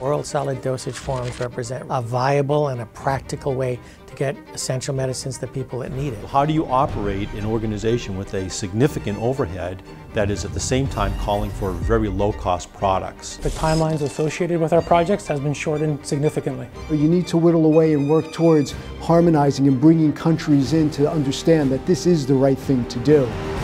Oral solid dosage forms represent a viable and a practical way to get essential medicines to people that need it. How do you operate an organization with a significant overhead that is at the same time calling for very low-cost products? The timelines associated with our projects has been shortened significantly. You need to whittle away and work towards harmonizing and bringing countries in to understand that this is the right thing to do.